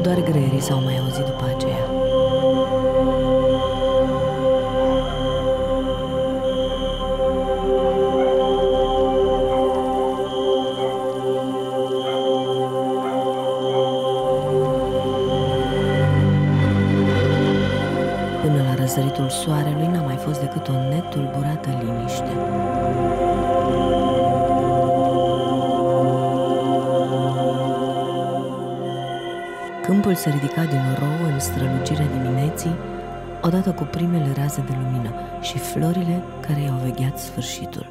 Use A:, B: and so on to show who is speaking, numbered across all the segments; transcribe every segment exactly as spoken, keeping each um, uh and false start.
A: Doar greierii s-au mai auzit după aceea. Până la răsăritul soarelui n-a mai fost decât o netulburată liniște. Câmpul se ridica din nou în strălucirea dimineții, odată cu primele raze de lumină și florile care i-au vegheat sfârșitul.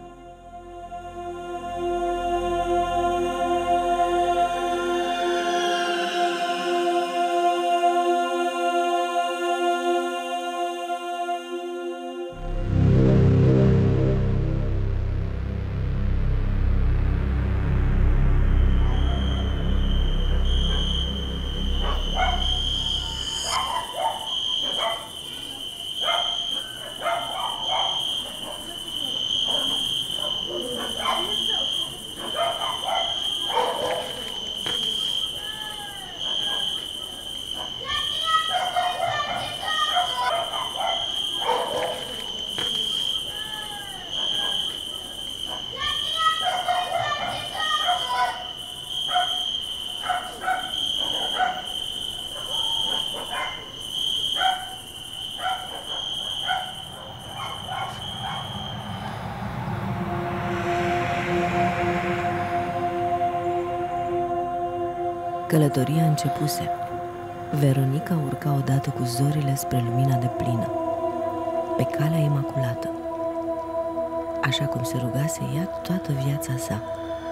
A: Călătoria începuse. Veronica urca odată cu zorile spre lumina deplină, pe calea imaculată, așa cum se rugase ea toată viața sa,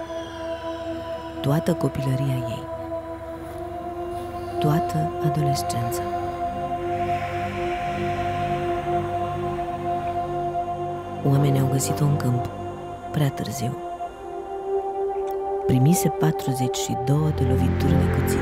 A: toată copilăria ei, toată adolescența. Oamenii au găsit-o în câmp, prea târziu. Primise patruzeci și două de lovituri de cuțit.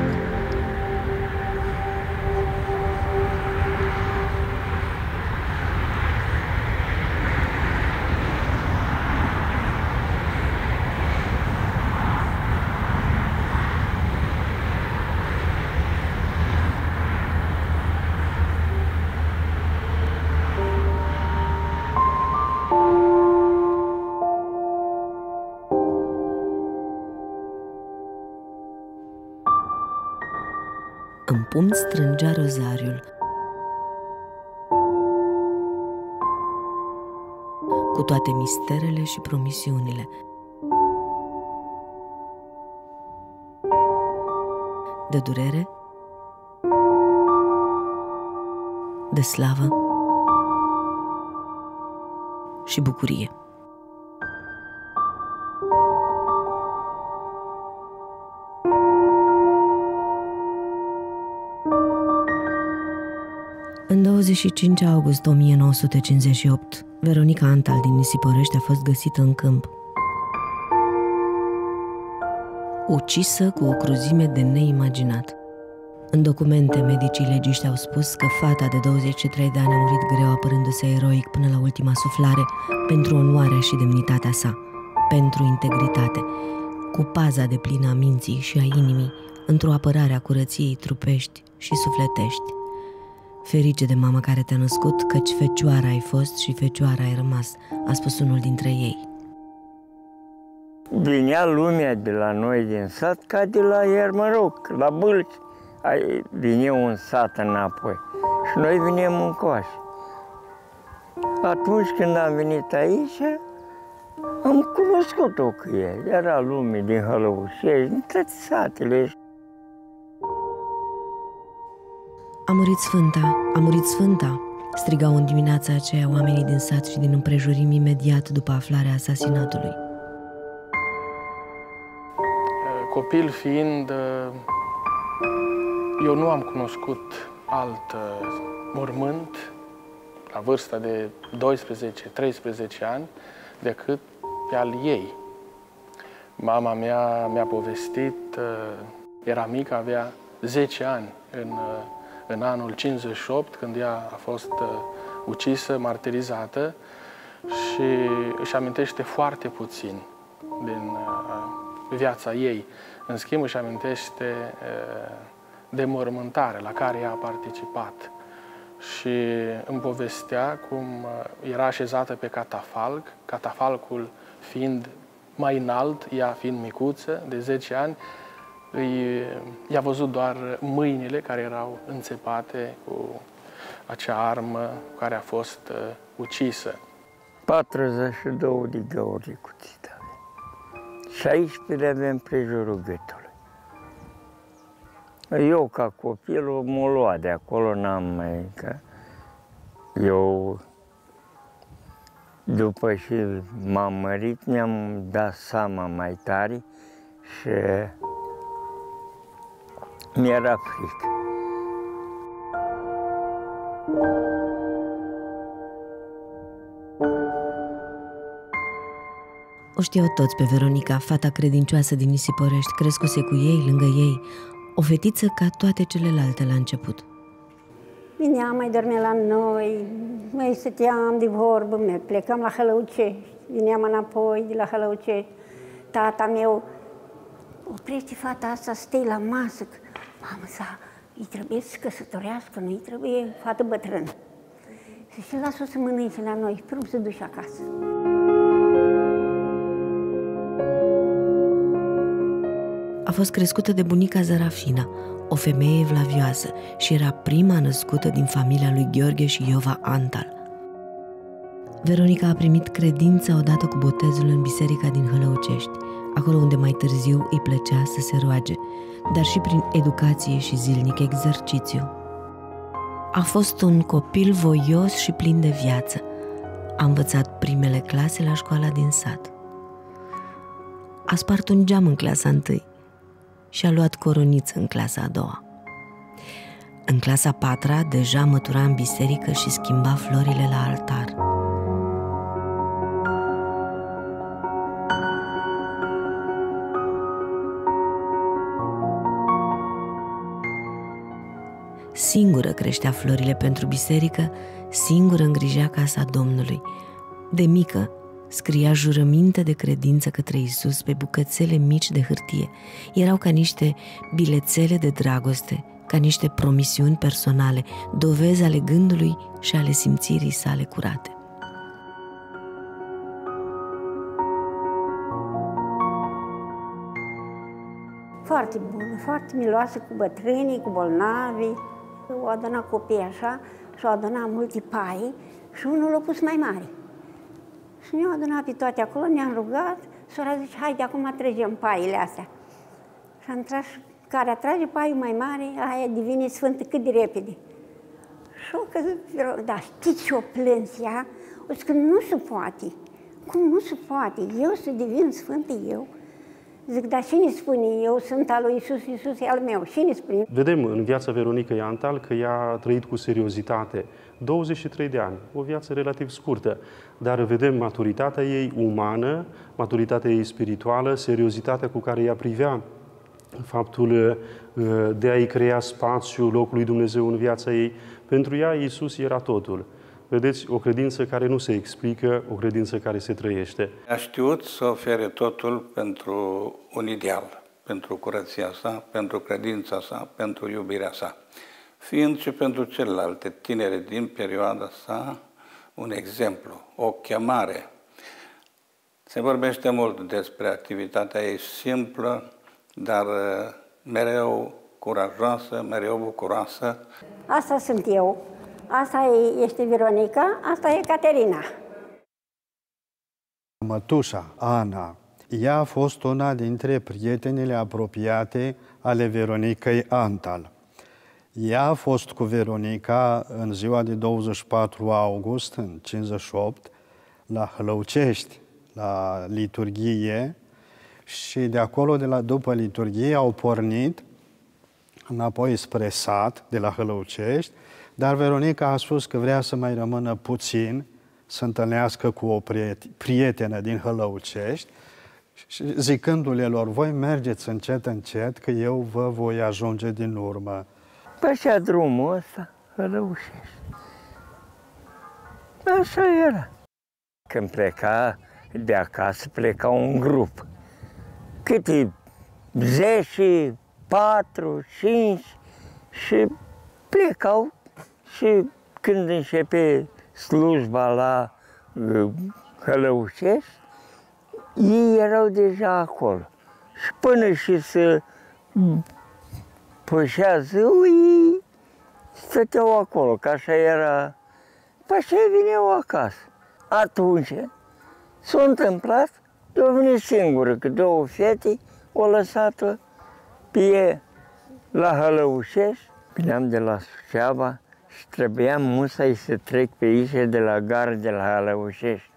A: În pumn strângea rozariul, cu toate misterele și promisiunile. De durere, de slavă și bucurie. În douăzeci și cinci august o mie nouă sute cincizeci și opt, Veronica Antal din Nisipărești a fost găsită în câmp, ucisă cu o cruzime de neimaginat. În documente, medicii legiști au spus că fata de douăzeci și trei de ani a murit greu, apărându-se eroic până la ultima suflare pentru onoarea și demnitatea sa, pentru integritate, cu paza de plină a minții și a inimii, într-o apărare a curăției trupești și sufletești. Ferice de mama care te-a născut, căci fecioara ai fost și fecioara ai rămas, a spus unul dintre ei.
B: Vinea lumea de la noi din sat ca de la iar, mă rog, la Bâlci. Vine un sat înapoi și noi venim încoace. Atunci când am venit aici, am cunoscut-o cu el. Era lume din Hălăușești, din toate satele.
A: A murit Sfânta, a murit Sfânta, strigau în dimineața aceea oamenii din sat și din împrejurim imediat după aflarea asasinatului.
C: Copil fiind, eu nu am cunoscut alt mormânt la vârsta de doisprezece treisprezece ani decât pe al ei. Mama mea mi-a povestit, era mică, avea zece ani în, în anul cincizeci și opt, când ea a fost ucisă, martirizată, și își amintește foarte puțin din viața ei. În schimb, își amintește de mormântare la care ea a participat. Și îmi povestea cum era așezată pe catafalc, catafalcul fiind mai înalt, ea fiind micuță, de zece ani, i-a văzut doar mâinile care erau înțepate cu acea armă cu care a fost uh, ucisă.
B: patruzeci și două de găuri cuțite. șaisprezece avem împrejurul gâtului. Eu, ca copil, m-o lua de acolo, n-am mai... Că eu, după ce m-am mărit, mi-am dat seama mai tare și mi-era frică.
A: O știau toți pe Veronica, fata credincioasă din Nisiporești, crescuse cu ei, lângă ei, o fetiță ca toate celelalte la început.
D: Vinea, mai dormea la noi, mai stăteam de vorbă, mai plecam la Hălăucești, vineam înapoi de la Hălăucești. Tata meu, oprește fata asta, stai la masă, că, mamă, sa, îi trebuie să căsătorească, nu îi trebuie fată bătrână. Și lasă-o să mănânce la noi, până să duci acasă.
A: A fost crescută de bunica Zarafina, o femeie evlavioasă, și era prima născută din familia lui Gheorghe și Iova Antal. Veronica a primit credința odată cu botezul în biserica din Hălăucești, acolo unde mai târziu îi plăcea să se roage, dar și prin educație și zilnic exercițiu. A fost un copil voios și plin de viață. A învățat primele clase la școala din sat. A spart un geam în clasa întâi și a luat coroniță în clasa a doua. În clasa a patra deja mătura în biserică și schimba florile la altar. Singură creștea florile pentru biserică, singură îngrija casa Domnului. De mică scria jurăminte de credință către Iisus pe bucățele mici de hârtie. Erau ca niște bilețele de dragoste, ca niște promisiuni personale, dovezi ale gândului și ale simțirii sale curate.
D: Foarte bună, foarte miloasă cu bătrânii, cu bolnavii. O aduna copiii așa și o aduna multe pai și unul l-a pus mai mare. Și ne-au adunat pe toate acolo, ne-am rugat, sora zice, haide, acum tragem paiile astea. Și am tras, care atrage paiul mai mare, aia devine sfântă cât de repede. Și o că, da, știți ce o plâns ea? O zic că nu se poate. Cum nu se poate? Eu să devin sfântă eu? Zic, dar cine spune? Eu sunt al lui Iisus, Iisus e al meu. Cine spune?
E: Vedem în viața Veronicăi Antal că ea a trăit cu seriozitate. douăzeci și trei de ani, o viață relativ scurtă, dar vedem maturitatea ei umană, maturitatea ei spirituală, seriozitatea cu care ea privea faptul de a-i crea spațiu locului Dumnezeu în viața ei. Pentru ea, Iisus era totul. Vedeți, o credință care nu se explică, o credință care se trăiește.
F: A știut să ofere totul pentru un ideal, pentru curăția sa, pentru credința sa, pentru iubirea sa, fiind și pentru celelalte tinere din perioada sa un exemplu, o chemare. Se vorbește mult despre activitatea ei simplă, dar mereu curajoasă, mereu bucuroasă.
D: Asta sunt eu. Asta este Veronica, asta e Caterina.
G: Mătușa, Ana, ea a fost una dintre prietenele apropiate ale Veronicăi Antal. Ea a fost cu Veronica în ziua de douăzeci și patru august, în cincizeci și opt, la Hălăucești, la liturghie, și de acolo, de la, după liturghie, au pornit înapoi spre sat, de la Hălăucești, dar Veronica a spus că vrea să mai rămână puțin, să întâlnească cu o prietenă din Hălăucești, zicându-le lor, voi mergeți încet, încet, că eu vă voi ajunge din urmă.
B: Pășea drumul ăsta, Hălăucești. Așa era. Când pleca de acasă, pleca un grup. Câte zece, patru, cinci, și plecau și când începe slujba la uh, Hălăușești, ei erau deja acolo. Și până și să pășea ziua, ei stăteau acolo, că așa era. Pe așa vineau acasă. Atunci s-a întâmplat, eu venit singură, că două fete o lăsat-o pe ea la Hălăușești. Veneam de la Suceava și trebuia musai să trec pe aici de la gara de la Hălăușești.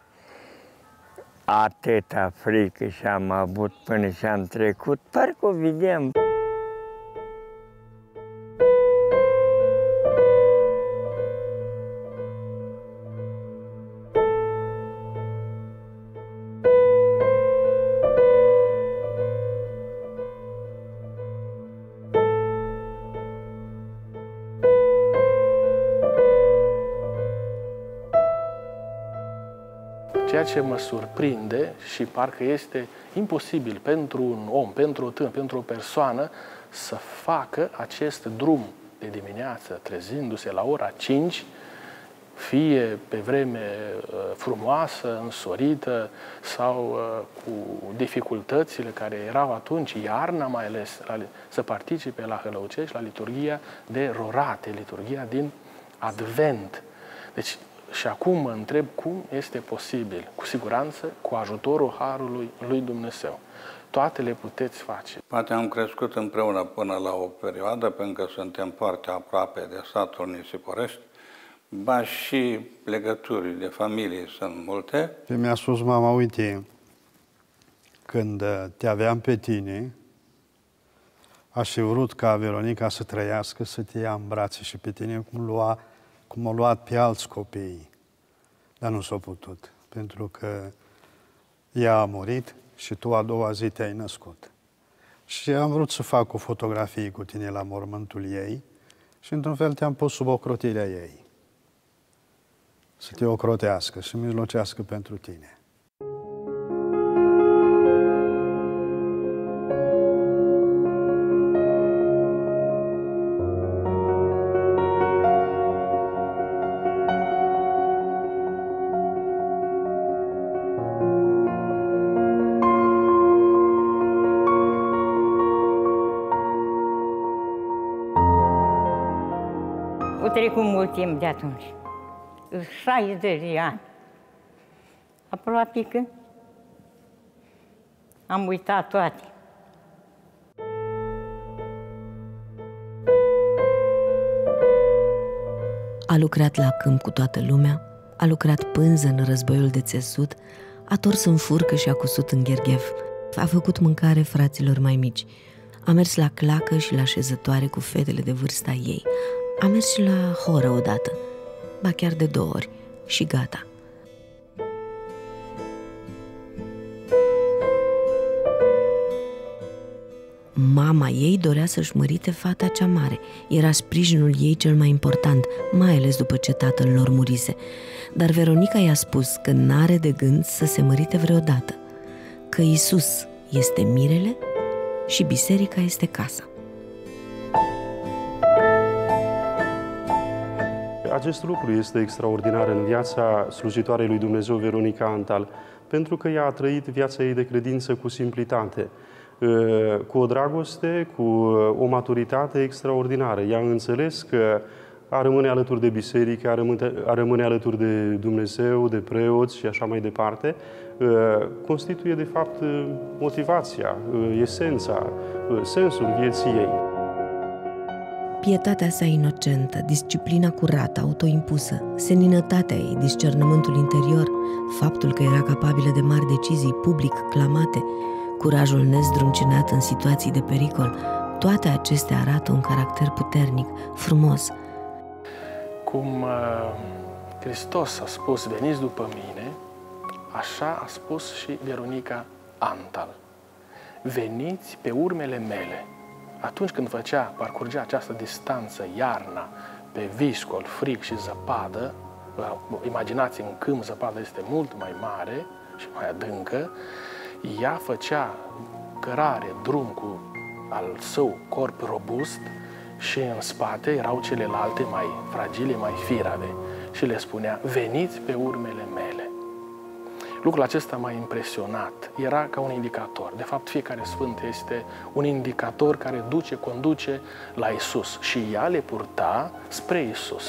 B: Atâta frică și-am avut până și-am trecut, parcă o vedeam.
C: Ceea ce mă surprinde și parcă este imposibil pentru un om, pentru o tânără, pentru o persoană să facă acest drum de dimineață, trezindu-se la ora cinci, fie pe vreme frumoasă, însorită sau cu dificultățile care erau atunci, iarna mai ales, să participe la Hălăucești, la liturghia de rorate, liturghia din Advent. Deci, și acum mă întreb cum este posibil, cu siguranță, cu ajutorul Harului lui Dumnezeu. Toate le puteți face.
F: Poate am crescut împreună până la o perioadă, pentru că suntem foarte aproape de satul Nisiporești, ba și legături de familie sunt multe.
G: Mi-a spus mama, uite, când te aveam pe tine, aș fi vrut ca Veronica să trăiască, să te ia în brațe și pe tine cum lua cum au luat pe alți copii, dar nu s-a putut, pentru că ea a murit și tu a doua zi te-ai născut. Și am vrut să fac o fotografie cu tine la mormântul ei și într-un fel te-am pus sub ocrotirea ei. Să te ocrotească, să mijlocească pentru tine.
H: A trecut mult timp de atunci. șaizeci de ani. Aproape că am uitat toate.
A: A lucrat la câmp cu toată lumea, a lucrat pânză în războiul de țesut, a tors în furcă și a cusut în gherghef, a făcut mâncare fraților mai mici, a mers la clacă și la șezătoare cu fetele de vârsta ei, a mers și la horă odată, ba chiar de două ori, și gata. Mama ei dorea să-și mărite fata cea mare. Era sprijinul ei cel mai important, mai ales după ce tatăl lor murise. Dar Veronica i-a spus că n-are de gând să se mărite vreodată, că Iisus este mirele și biserica este casa.
E: Acest lucru este extraordinar în viața slujitoarei lui Dumnezeu, Veronica Antal, pentru că ea a trăit viața ei de credință cu simplitate, cu o dragoste, cu o maturitate extraordinară. Ea a înțeles că a rămâne alături de biserică, a rămâne, a rămâne alături de Dumnezeu, de preoți și așa mai departe, constituie de fapt motivația, esența, sensul vieții ei.
A: Pietatea sa inocentă, disciplina curată, autoimpusă, seninătatea ei, discernământul interior, faptul că era capabilă de mari decizii public clamate, curajul nezdruncinat în situații de pericol, toate acestea arată un caracter puternic, frumos.
C: Cum uh, Hristos a spus, veniți după mine, așa a spus și Veronica Antal. Veniți pe urmele mele. Atunci când făcea, parcurgea această distanță, iarna, pe viscol, frig și zăpadă, imaginați, în câmp zăpada este mult mai mare și mai adâncă, ea făcea cărare, drum cu al său corp robust și în spate erau celelalte mai fragile, mai firave și le spunea: veniți pe urmele mele. Lucrul acesta m-a impresionat. Era ca un indicator. De fapt, fiecare sfânt este un indicator care duce, conduce la Isus și ea le purta spre Isus.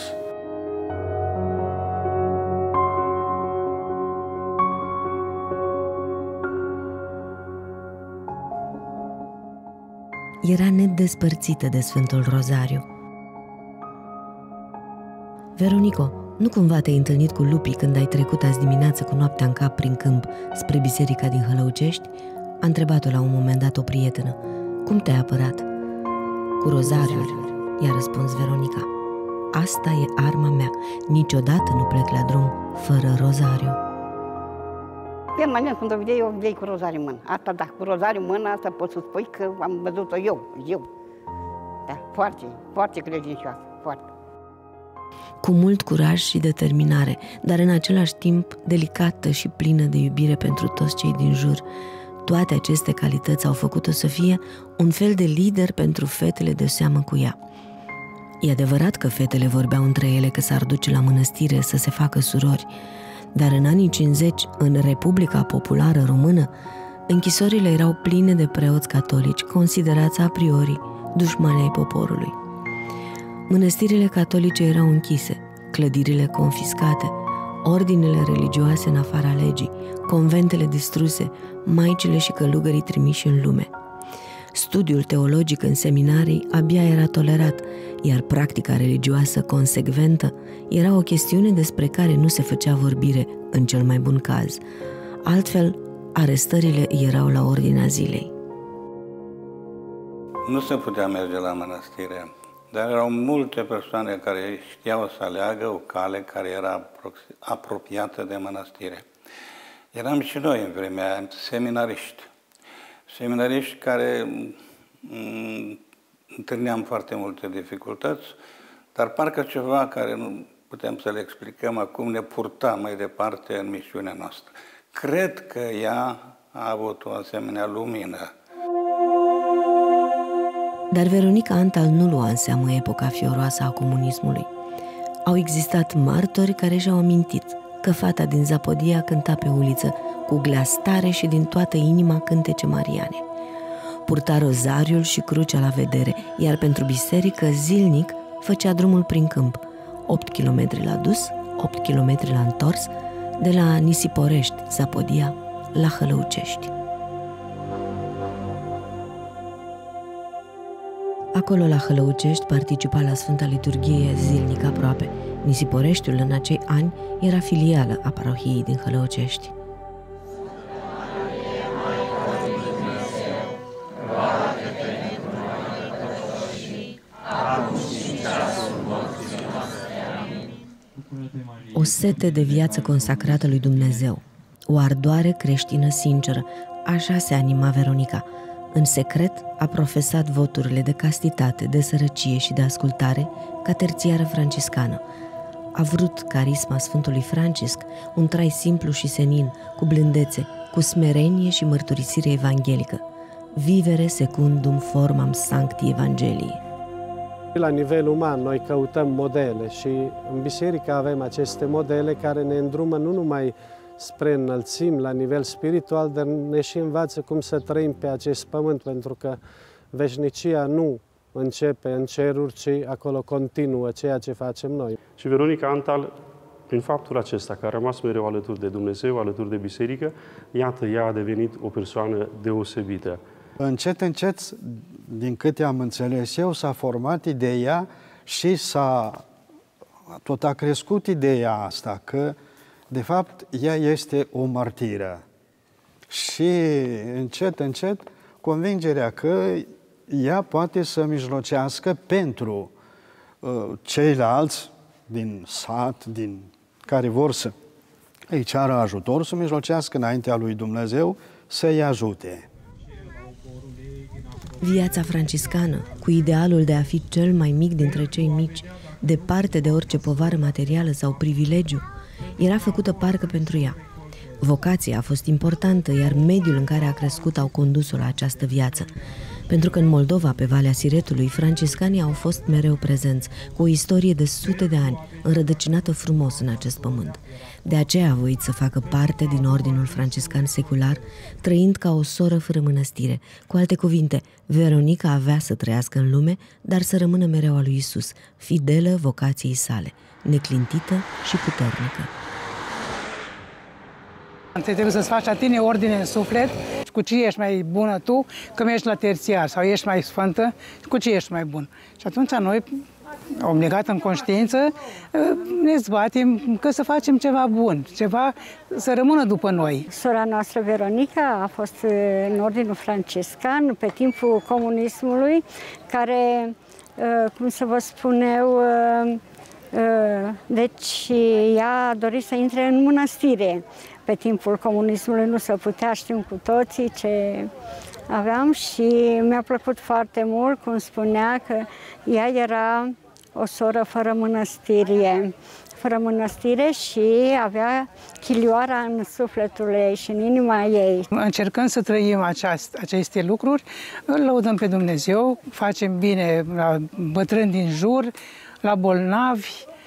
A: Era nedespărțită de Sfântul Rozariu. Veronico, nu cumva te-ai întâlnit cu lupii când ai trecut azi dimineață cu noaptea în cap prin câmp spre biserica din Hălăucești? A întrebat-o la un moment dat o prietenă. Cum te-ai apărat? Cu rozariul, i-a răspuns Veronica. Asta e arma mea. Niciodată nu plec la drum fără rozariu.
I: Permanent, când o vedeai, eu o vedeai cu rozariu în mână. Asta, da, cu rozariu în mână, asta pot să spui că am văzut-o eu, eu. Da, foarte, foarte credincioasă, foarte.
A: Cu mult curaj și determinare, dar în același timp delicată și plină de iubire pentru toți cei din jur. Toate aceste calități au făcut-o să fie un fel de lider pentru fetele de seamă cu ea. E adevărat că fetele vorbeau între ele că s-ar duce la mănăstire să se facă surori, dar în anii cincizeci, în Republica Populară Română, închisorile erau pline de preoți catolici, considerați a priori dușmani ai poporului. Mănăstirile catolice erau închise, clădirile confiscate, ordinele religioase în afara legii, conventele distruse, maicile și călugării trimiși în lume. Studiul teologic în seminarii abia era tolerat, iar practica religioasă consecventă era o chestiune despre care nu se făcea vorbire în cel mai bun caz. Altfel, arestările erau la ordinea zilei.
F: Nu se putea merge la mănăstire, dar erau multe persoane care știau să aleagă o cale care era apropiată de mănăstire. Eram și noi în vremea aia seminariști. Seminariști care m- întâlneam foarte multe dificultăți, dar parcă ceva care nu putem să le explicăm acum ne purta mai departe în misiunea noastră. Cred că ea a avut o asemenea lumină.
A: Dar Veronica Antal nu lua în seamă epoca fioroasă a comunismului. Au existat martori care și-au amintit că fata din Zapodia cânta pe uliță cu glas tare și din toată inima cântece mariane. Purta rozariul și crucea la vedere, iar pentru biserică zilnic făcea drumul prin câmp, opt kilometri la dus, opt kilometri la întors, de la Nisiporești, Zapodia, la Hălăucești. Acolo, la Hălăucești, participa la Sfânta Liturghie zilnic aproape. Nisiporeștiul în acei ani era filială a parohiei din Hălăucești. O sete de viață consacrată lui Dumnezeu, o ardoare creștină sinceră, așa se anima Veronica. În secret a profesat voturile de castitate, de sărăcie și de ascultare ca terțiară franciscană. A vrut carisma Sfântului Francisc, un trai simplu și senin, cu blândețe, cu smerenie și mărturisire evanghelică. Vivere secundum formam sancti Evangelii.
J: La nivel uman, noi căutăm modele și în biserică avem aceste modele care ne îndrumă nu numai spre înălțimi la nivel spiritual, dar ne și învață cum să trăim pe acest pământ, pentru că veșnicia nu începe în ceruri, ci acolo continuă ceea ce facem noi.
E: Și Veronica Antal, prin faptul acesta, că a rămas mereu alături de Dumnezeu, alături de biserică, iată, ea a devenit o persoană deosebită.
G: Încet, încet, din câte am înțeles eu, s-a format ideea și s-a tot a crescut ideea asta, că de fapt ea este o martiră. Și încet, încet, convingerea că ea poate să mijlocească pentru uh, ceilalți din sat, din care vor să îi ceară ajutor, să mijlocească înaintea lui Dumnezeu să-i ajute.
A: Viața franciscană, cu idealul de a fi cel mai mic dintre cei mici, departe de orice povară materială sau privilegiu, era făcută parcă pentru ea. Vocația a fost importantă, iar mediul în care a crescut au condus-o la această viață. Pentru că în Moldova, pe Valea Siretului, franciscanii au fost mereu prezenți, cu o istorie de sute de ani, înrădăcinată frumos în acest pământ. De aceea a voit să facă parte din ordinul franciscan secular, trăind ca o soră fără mănăstire. Cu alte cuvinte, Veronica avea să trăiască în lume, dar să rămână mereu a lui Isus, fidelă vocației sale, neclintită și puternică.
K: Trebuie să-ți faci la tine ordine în suflet, cu ce ești mai bună tu, că ești la terțiar sau ești mai sfântă, cu ce ești mai bun. Și atunci noi, obligat în conștiință, ne zbatem că să facem ceva bun, ceva să rămână după noi.
D: Sora noastră Veronica a fost în ordinul franciscan pe timpul comunismului, care, cum să vă spun eu, deci ea a dorit să intre în mănăstire. Pe timpul comunismului nu se putea, știm cu toții ce aveam și mi-a plăcut foarte mult cum spunea că ea era o soră fără mănăstire, fără mănăstire și avea chilioara în sufletul ei și în inima ei.
K: Încercăm să trăim aceast, aceste lucruri, îl lăudăm pe Dumnezeu, facem bine la bătrâni din jur, la bolnavi,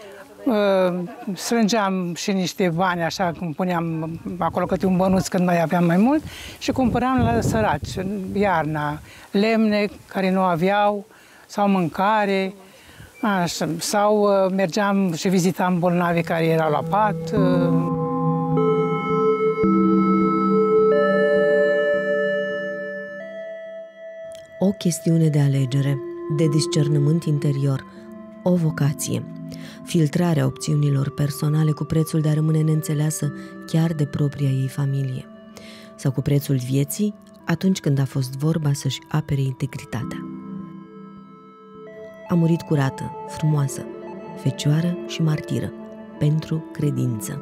K: strângeam și niște bani, așa cum puneam acolo câte un bănuț când mai aveam mai mult și cumpăram la săraci, iarna, lemne care nu aveau sau mâncare, așa, sau mergeam și vizitam bolnavi care erau la pat.
A: O chestiune de alegere, de discernământ interior, o vocație. Filtrarea opțiunilor personale cu prețul de a rămâne neînțeleasă chiar de propria ei familie. Sau cu prețul vieții atunci când a fost vorba să-și apere integritatea. A murit curată, frumoasă, fecioară și martiră, pentru credință.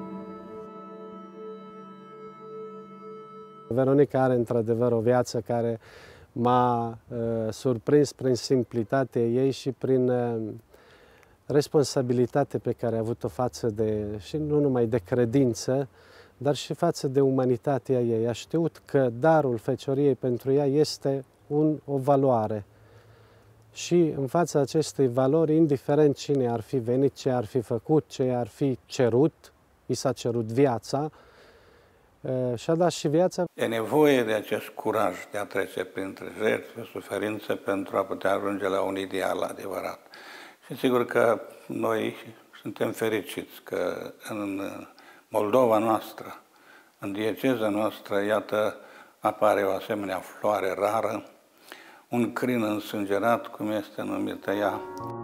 J: Veronica are într-adevăr o viață care m-a uh, surprins prin simplitatea ei și prin uh, responsabilitate pe care a avut-o față de, și nu numai de credință, dar și față de umanitatea ei. A știut că darul fecioriei pentru ea este un, o valoare. Și în fața acestei valori, indiferent cine ar fi venit, ce ar fi făcut, ce ar fi cerut, i s-a cerut viața, și-a dat și viața.
F: E nevoie de acest curaj de a trece printre jertfe, suferințe pentru a putea ajunge la un ideal adevărat. Și sigur că noi suntem fericiți că în Moldova noastră, în dieceza noastră, iată, apare o asemenea floare rară, un crin însângerat, cum este numită ea.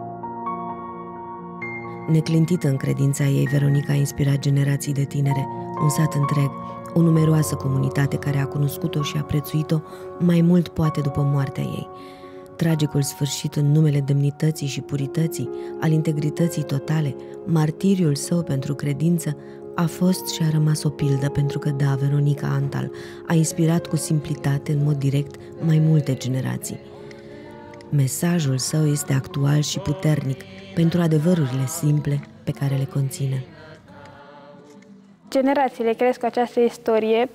A: Neclintită în credința ei, Veronica a inspirat generații de tinere, un sat întreg, o numeroasă comunitate care a cunoscut-o și a prețuit-o mai mult poate după moartea ei. Tragicul sfârșit în numele demnității și purității, al integrității totale, martiriul său pentru credință, a fost și a rămas o pildă pentru că, da, Veronica Antal a inspirat cu simplitate, în mod direct, mai multe generații. Mesajul său este actual și puternic pentru adevărurile simple pe care le conține.
L: Generațiile cresc cu această istorie.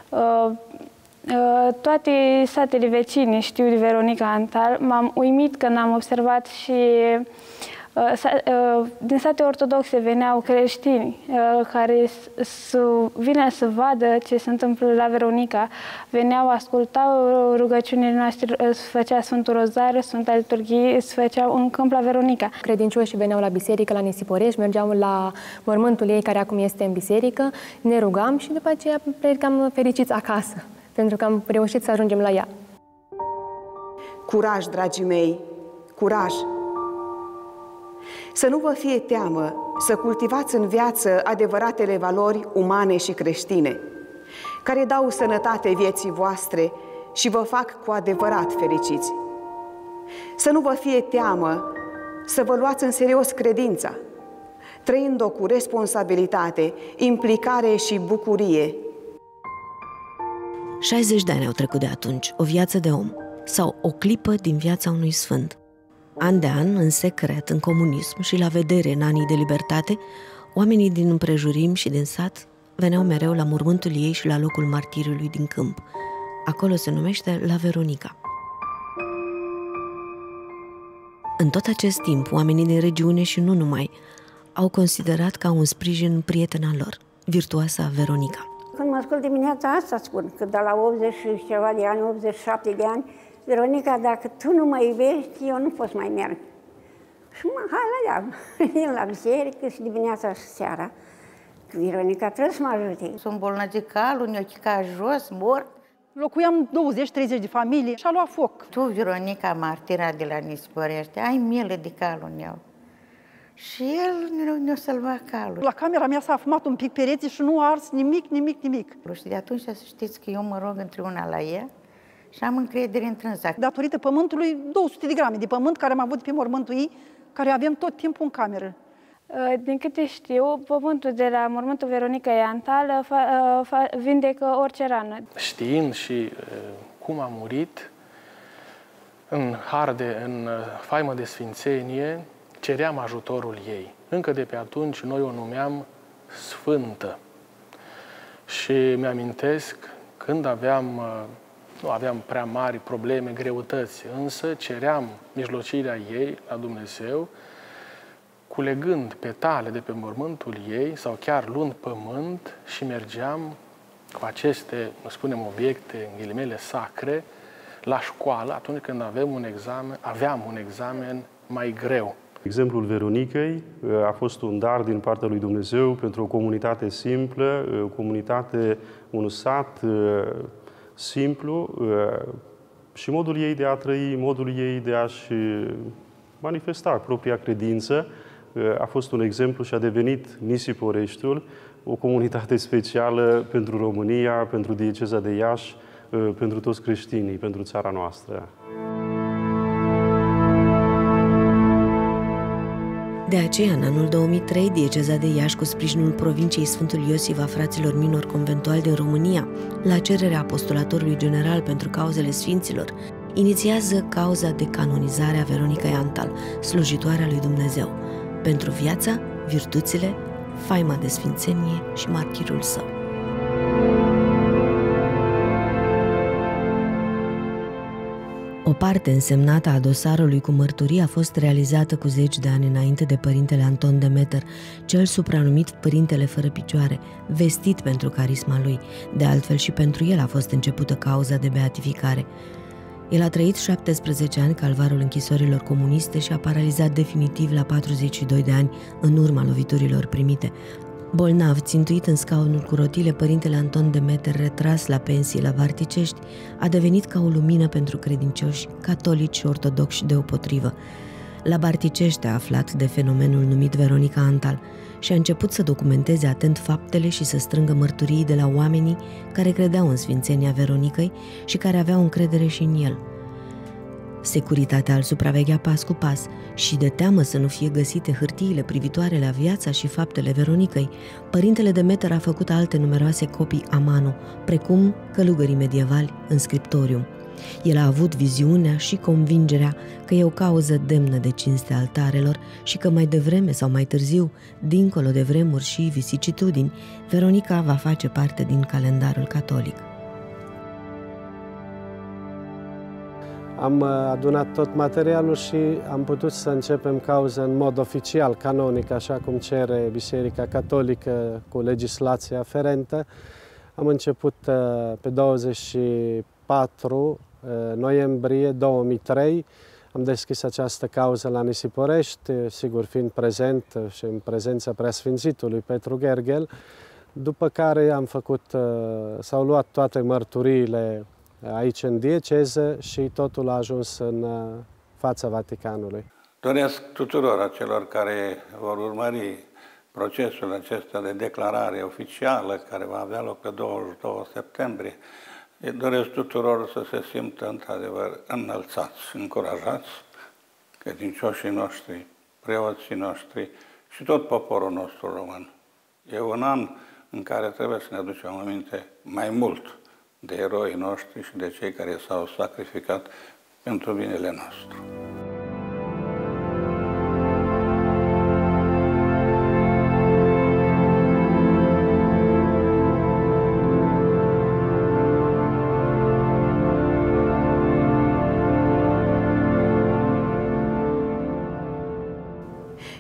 L: Toate satele vecine știu de Veronica Antal. M-am uimit când am observat și din sate ortodoxe veneau creștini care să vină să vadă ce se întâmplă la Veronica. Veneau, ascultau rugăciunile noastre, se făcea Sfântul Rozariu, Sfânta Liturghie, se făceau în câmp la Veronica. Credincioșii veneau la biserică, la Nisiporești, mergeam la mormântul ei, care acum este în biserică, ne rugam și după aceea plecam fericiți acasă, pentru că am reușit să ajungem la ea.
M: Curaj, dragii mei, curaj! Să nu vă fie teamă să cultivați în viață adevăratele valori umane și creștine, care dau sănătate vieții voastre și vă fac cu adevărat fericiți. Să nu vă fie teamă să vă luați în serios credința, trăind-o cu responsabilitate, implicare și bucurie.
A: șaizeci de ani au trecut de atunci, o viață de om sau o clipă din viața unui sfânt. An de an, în secret, în comunism și la vedere în anii de libertate, oamenii din împrejurim și din sat veneau mereu la mormântul ei și la locul martiriului din câmp. Acolo se numește La Veronica. În tot acest timp, oamenii din regiune și nu numai au considerat ca un sprijin prietena lor, virtuoasa Veronica.
D: Când mă ascult dimineața asta spun, că de la optzeci și ceva de ani, optzeci și șapte de ani, Veronica, dacă tu nu mă iubești, eu nu pot să mai merg. Și mă, hai la ea, vin la biserică și dimineața și seara. Veronica trebuie să mă ajute.
H: Sunt bolnav de calul, ne-o chica jos, mort.
N: Locuiam douăzeci treizeci de familii și a luat foc.
H: Tu, Veronica, martira de la Nisporește, ai milă de calul meu. Și el ne-a salvat calul.
N: La camera mea s-a afumat un pic pereții și nu a ars nimic, nimic, nimic.
H: Și de atunci să știți că eu mă rog între una la ea și am încredere în trânsa.
N: Datorită pământului, două sute de grame de pământ care am avut pe mormântul ei, care avem tot timpul în cameră.
L: Din câte știu, pământul de la mormântul Veronica Iantal vindecă orice rană.
C: Știind și cum a murit, în har de, în faimă de sfințenie, ceream ajutorul ei. Încă de pe atunci noi o numeam Sfântă. Și mi-amintesc când aveam, nu aveam prea mari probleme, greutăți, însă ceream mijlocirea ei la Dumnezeu, culegând petale de pe mormântul ei sau chiar luând pământ și mergeam cu aceste, spunem, obiecte, în ghilimele, sacre, la școală, atunci când avem un examen, aveam un examen mai greu.
E: Exemplul Veronicăi a fost un dar din partea lui Dumnezeu pentru o comunitate simplă, o comunitate, un sat simplu și modul ei de a trăi, modul ei de a-și manifesta propria credință a fost un exemplu și a devenit Nisiporeștiul o comunitate specială pentru România, pentru dieceza de Iași, pentru toți creștinii, pentru țara noastră.
A: De aceea, în anul două mii trei, dieceza de Iași, cu sprijinul provinciei Sfântul Iosif a fraților minori conventuali din România, la cererea apostolatorului general pentru cauzele sfinților, inițiază cauza de canonizare a Veronicăi Antal, slujitoarea lui Dumnezeu, pentru viața, virtuțile, faima de sfințenie și martirul său. O parte însemnată a dosarului cu mărturii a fost realizată cu zeci de ani înainte de părintele Anton Demeter, cel supranumit Părintele Fără Picioare, vestit pentru carisma lui. De altfel și pentru el a fost începută cauza de beatificare. El a trăit șaptesprezece ani calvarul închisorilor comuniste și a paralizat definitiv la patruzeci și doi de ani în urma loviturilor primite. Bolnav, țintuit în scaunul cu rotile, părintele Anton Demeter, retras la pensii la Varticești, a devenit ca o lumină pentru credincioși, catolici și ortodoxi deopotrivă. La Barticești a aflat de fenomenul numit Veronica Antal și a început să documenteze atent faptele și să strângă mărturii de la oamenii care credeau în sfințenia Veronicăi și care aveau încredere și în el. Securitatea îl supraveghea pas cu pas și, de teamă să nu fie găsite hârtiile privitoare la viața și faptele Veronicăi, părintele Demeter a făcut alte numeroase copii a mano, precum călugării medievali în scriptorium. El a avut viziunea și convingerea că e o cauză demnă de cinste altarelor și că mai devreme sau mai târziu, dincolo de vremuri și vicissitudini, Veronica va face parte din calendarul catolic.
J: Am adunat tot materialul și am putut să începem cauza în mod oficial, canonic, așa cum cere Biserica Catolică cu legislația aferentă. Am început pe douăzeci și patru noiembrie două mii trei. Am deschis această cauză la Nisiporești, sigur fiind prezent și în prezența preasfințitului Petru Gherghel, după care am făcut, s-au luat toate mărturiile aici în dieceză și totul a ajuns în fața Vaticanului.
F: Doresc tuturor acelor care vor urmări procesul acesta de declarare oficială care va avea loc pe douăzeci și doi septembrie, doresc tuturor să se simtă într-adevăr înălțați, încurajați, credincioșii noștri, preoții noștri și tot poporul nostru român. E un an în care trebuie să ne aducem aminte mai mult de eroii noștri și de cei care s-au sacrificat pentru binele nostru.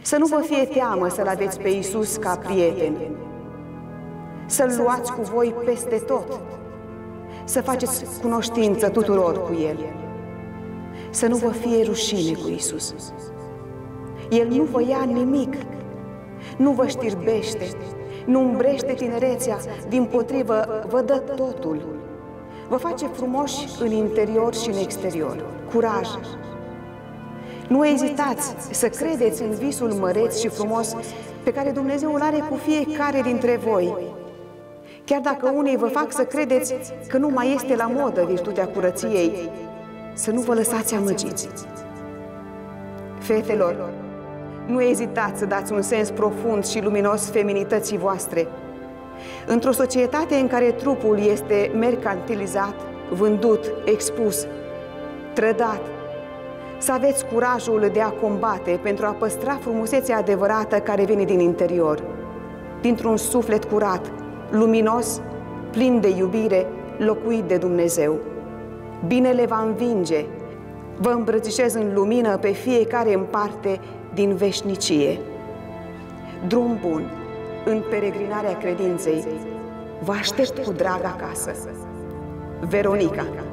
M: Să nu vă fie teamă să-L aveți pe Iisus ca prieten, să-L luați cu voi peste tot, să faceți cunoștință tuturor cu El, să nu vă fie rușine cu Iisus. El nu vă ia nimic, nu vă știrbește, nu umbrește tinerețea, dimpotrivă vă dă totul. Vă face frumoși în interior și în exterior. Curaj! Nu ezitați să credeți în visul măreț și frumos pe care Dumnezeu îl are cu fiecare dintre voi. Chiar dacă unii vă fac să credeți că nu mai este la modă virtutea curăției, să nu vă lăsați amăgiți. Fetelor, nu ezitați să dați un sens profund și luminos feminității voastre. Într-o societate în care trupul este mercantilizat, vândut, expus, trădat, să aveți curajul de a combate pentru a păstra frumusețea adevărată care vine din interior, dintr-un suflet curat, luminos, plin de iubire, locuit de Dumnezeu. Binele va învinge, vă îmbrățișez în lumină pe fiecare în parte din veșnicie. Drum bun în peregrinarea credinței, vă aștept cu drag acasă. Veronica.